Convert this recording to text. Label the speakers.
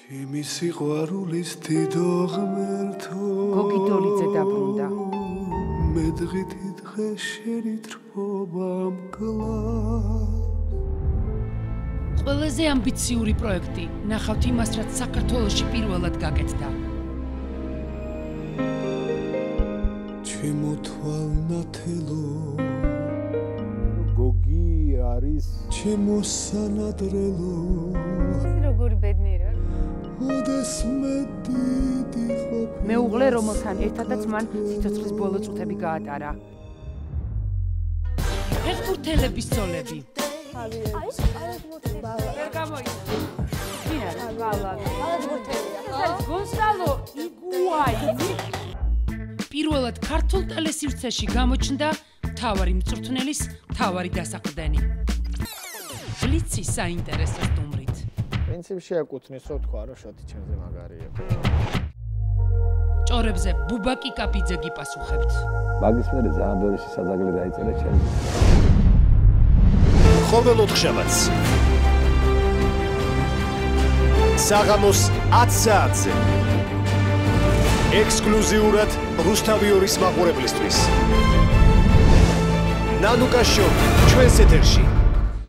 Speaker 1: ჩემი სიყვარულის დიდო ღმერთო
Speaker 2: გოგიდოლიძე დაბრუნდა
Speaker 1: მე დღითი დღე შენი თრფობა მკლავს
Speaker 2: ყველაზე ამბიციური პროექტი ნახავთ იმას რაც საქართველოში პირველად გაკეთდა
Speaker 1: ჩემო თვალნათელო
Speaker 3: გოგი არის
Speaker 1: ჩემო სანადრელო
Speaker 4: როგორი ბედნიერია
Speaker 1: ოდესმე დიდი ყოფილი
Speaker 2: მეუღლე რომელთან ერთადაც მან სიცოცხლის ბოლო წუთები გაატარა ფეხბურთელების ძოლები ვერ გამოიწვია გონსალო იგუაინი პირველად ქართულ ტელესივრცეში გამოჩნდა მთავარი მწვრთნელის მთავარი დასაყრდენი ბლიცი საინტერესო სტუმრით
Speaker 3: პრინციპში აკუთვნის რო თქვა რომ შოთი ჩემზე მაგარია
Speaker 2: ჭორებზე ბუბაკი კაპიძე გიპასუხებთ
Speaker 5: მაგის მერე ძალიან ბევრი სისაძაგლე დაიწერა ჩემს
Speaker 6: ყოველ ოთხშაბათს საღამოს 10 საათზე ექსკლუზიურად რუსთავიორის მაყურებლისთვის ნანუკა შოუ ჩვენს ეთერში